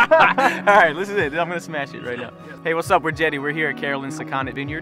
right, this is it. I'm gonna smash it right now. Hey, what's up? We're Jetty. We're here at Carolyn Sakonnet Vineyard.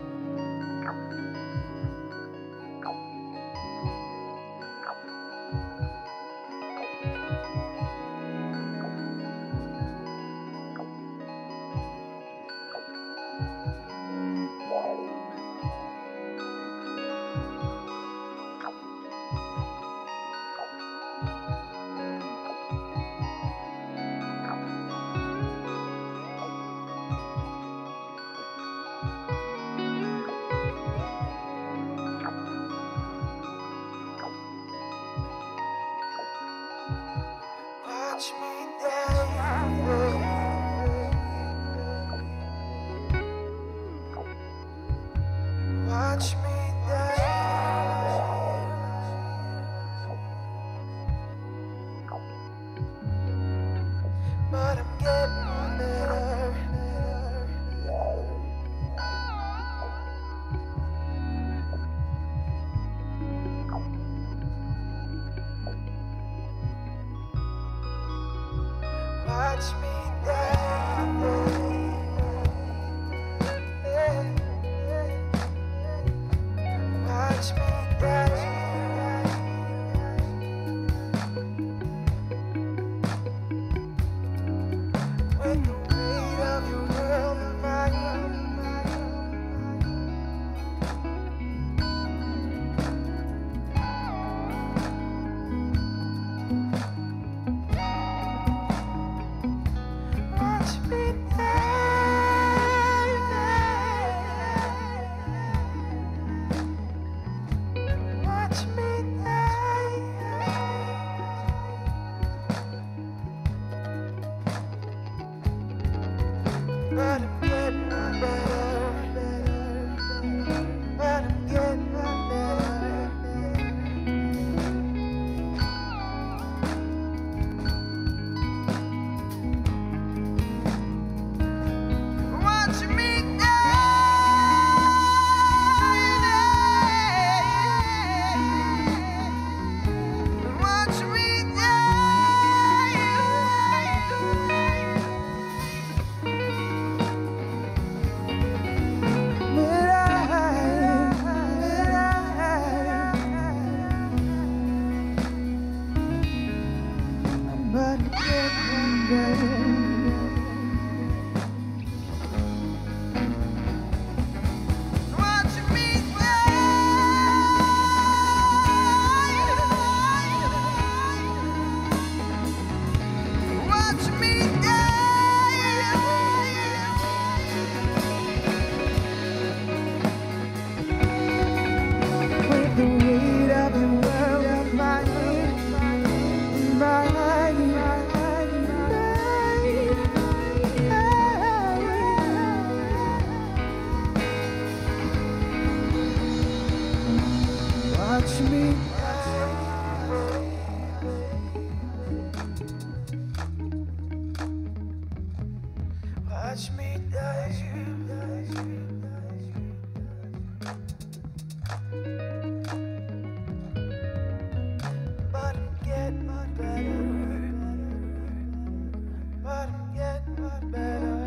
Watch me die. Watch me die. But I'm getting better. Watch me die. Watch me die. With the weight of your world in mine. Watch me die. Watch me die. But I'm getting better. But I'm getting better. Watch me die. Watch me die. But I'm getting better. Watch me die. Watch me die. With the weight of your world in watch me die. Watch me die. But I'm getting better. But I'm getting better.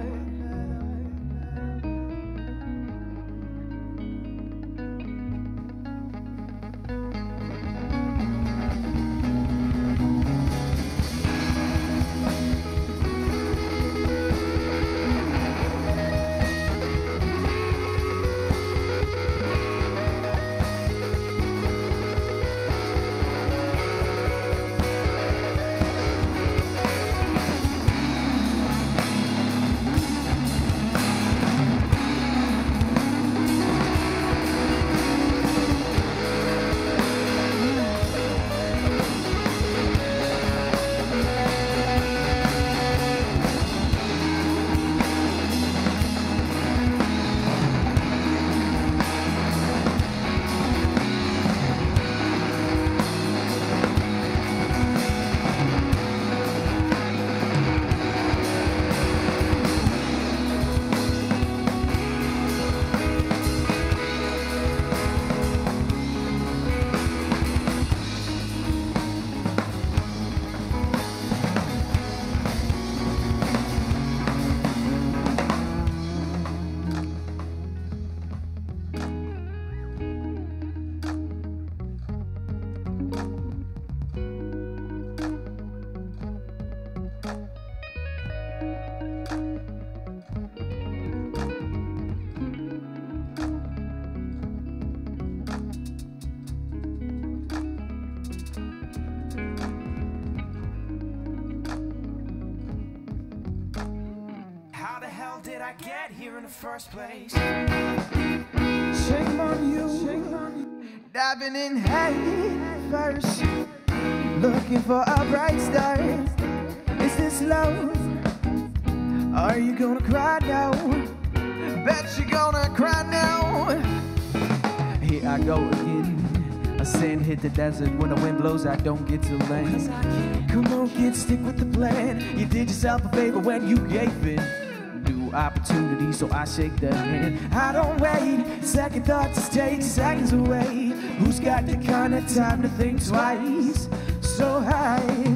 did I get here in the first place? Shame on you, diving in head first, looking for a bright start. Is this love? Are you gonna cry now? Bet you're gonna cry now. Here I go again. A sand hit the desert. When the wind blows, I don't get to land. Come on, kid, stick with the plan. You did yourself a favor when you gave in. New opportunity, so I shake the hand. I don't wait. Second thoughts is take seconds away. Who's got the kind of time to think twice? So I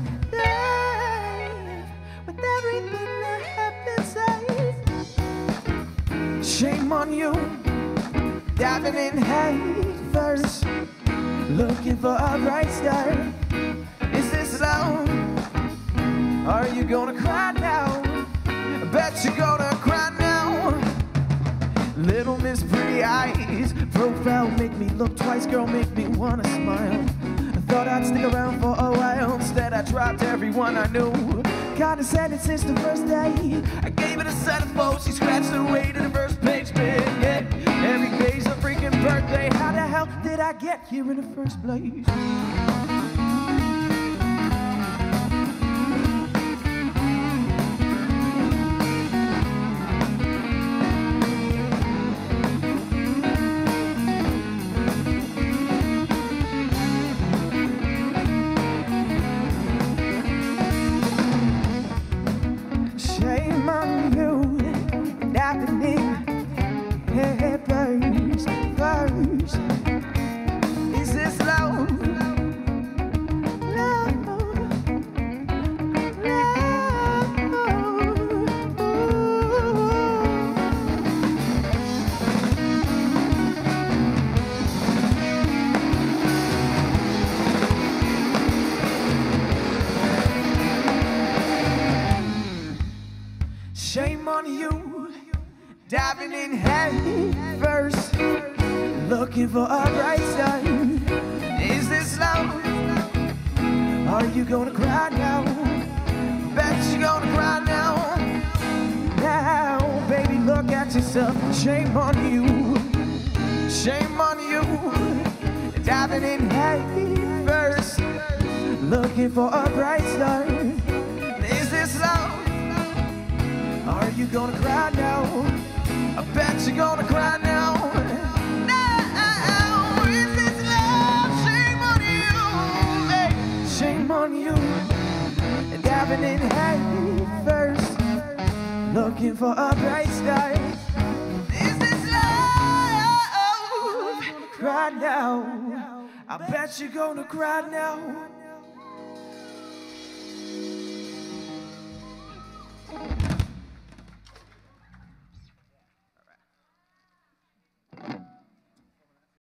live with everything that happens. Shame on you, diving in head first, looking for a bright start. Is this love? Are you gonna cry now? I bet you're gonna cry now. Little Miss Pretty Eyes, profile make me look twice, girl make me wanna smile. I thought I'd stick around for a while, instead I dropped everyone I knew. Condescended since the first day, I gave it a centerfold, she scratched her way to the first page, man. Yeah, every day's a freaking birthday. How the hell did I get here in the first place? Shame on you, diving in head first. Is this love? Love. Shame on you, diving in head first, looking for a bright start. Is this love? Are you gonna cry now? Bet you're gonna cry now. Now, baby, look at yourself. Shame on you, diving in head first, looking for a bright start. Is this love? Are you gonna cry now? I bet you're gonna cry now. Now, is this love? Shame on you, hey. Shame on you, diving in head first, looking for a bright start. Is this love? Cry now. I bet you're gonna cry now.